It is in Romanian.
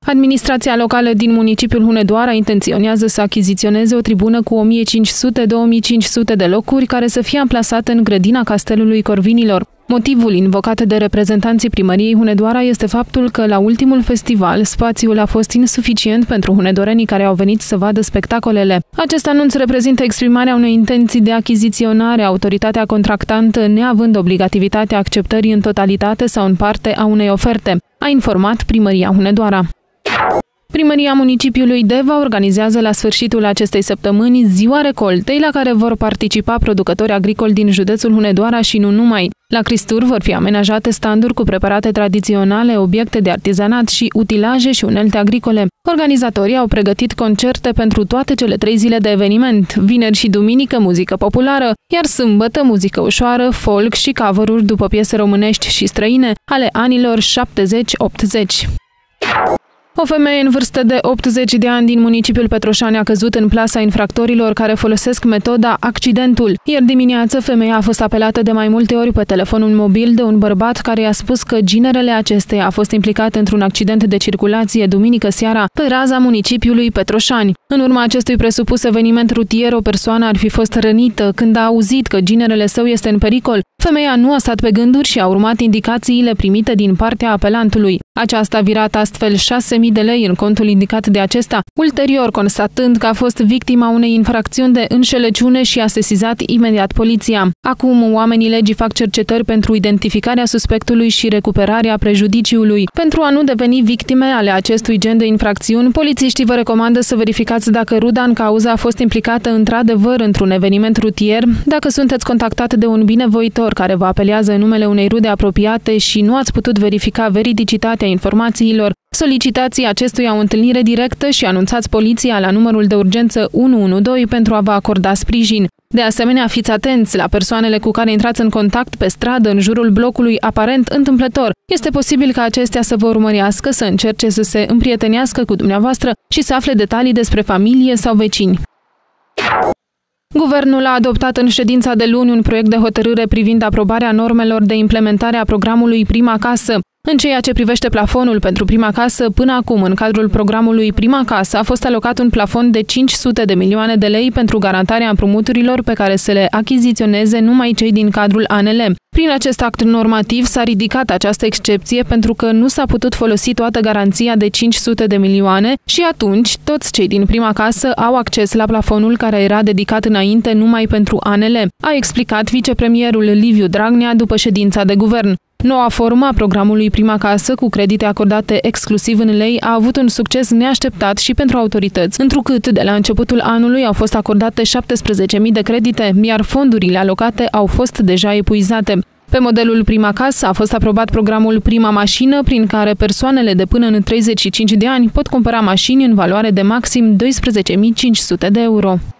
Administrația locală din municipiul Hunedoara intenționează să achiziționeze o tribună cu 1500-2500 de locuri care să fie amplasată în grădina Castelului Corvinilor. Motivul invocat de reprezentanții primăriei Hunedoara este faptul că la ultimul festival spațiul a fost insuficient pentru hunedorenii care au venit să vadă spectacolele. Acest anunț reprezintă exprimarea unei intenții de achiziționare, autoritatea contractantă neavând obligativitatea acceptării în totalitate sau în parte a unei oferte, a informat primăria Hunedoara. Primăria municipiului Deva organizează la sfârșitul acestei săptămâni Ziua Recoltei, la care vor participa producători agricoli din județul Hunedoara și nu numai. La Cristur vor fi amenajate standuri cu preparate tradiționale, obiecte de artizanat și utilaje și unelte agricole. Organizatorii au pregătit concerte pentru toate cele 3 zile de eveniment. Vineri și duminică muzică populară, iar sâmbătă muzică ușoară, folk și cover-uri după piese românești și străine ale anilor 70-80. O femeie în vârstă de 80 de ani din municipiul Petroșani a căzut în plasa infractorilor care folosesc metoda accidentul. Ieri dimineață, femeia a fost apelată de mai multe ori pe telefonul mobil de un bărbat care i-a spus că ginerele acesteia a fost implicat într-un accident de circulație duminică seara pe raza municipiului Petroșani. În urma acestui presupus eveniment rutier, o persoană ar fi fost rănită. Când a auzit că ginerele său este în pericol, femeia nu a stat pe gânduri și a urmat indicațiile primite din partea apelantului. Aceasta a virat astfel 6.000 de lei în contul indicat de acesta, ulterior constatând că a fost victima unei infracțiuni de înșelăciune și a sesizat imediat poliția. Acum, oamenii legii fac cercetări pentru identificarea suspectului și recuperarea prejudiciului. Pentru a nu deveni victime ale acestui gen de infracțiuni, polițiștii vă recomandă să verificați dacă ruda în cauză a fost implicată într-adevăr într-un eveniment rutier, dacă sunteți contactat de un binevoitor care vă apelează în numele unei rude apropiate și nu ați putut verifica veridicitatea informațiilor, solicitați acestuia o întâlnire directă și anunțați poliția la numărul de urgență 112 pentru a vă acorda sprijin. De asemenea, fiți atenți la persoanele cu care intrați în contact pe stradă în jurul blocului aparent întâmplător. Este posibil ca acestea să vă urmărească, să încerce să se împrietenească cu dumneavoastră și să afle detalii despre familie sau vecini. Guvernul a adoptat în ședința de luni un proiect de hotărâre privind aprobarea normelor de implementare a programului Prima Casă. În ceea ce privește plafonul pentru prima casă, până acum, în cadrul programului Prima Casă, a fost alocat un plafon de 500 de milioane de lei pentru garantarea împrumuturilor pe care să le achiziționeze numai cei din cadrul ANL. Prin acest act normativ s-a ridicat această excepție pentru că nu s-a putut folosi toată garanția de 500 de milioane și atunci toți cei din Prima Casă au acces la plafonul care era dedicat înainte numai pentru ANL, a explicat vicepremierul Liviu Dragnea după ședința de guvern. Noua formă a programului Prima Casă, cu credite acordate exclusiv în lei, a avut un succes neașteptat și pentru autorități, întrucât de la începutul anului au fost acordate 17.000 de credite, iar fondurile alocate au fost deja epuizate. Pe modelul Prima Casă a fost aprobat programul Prima Mașină, prin care persoanele de până în 35 de ani pot cumpăra mașini în valoare de maxim 12.500 de euro.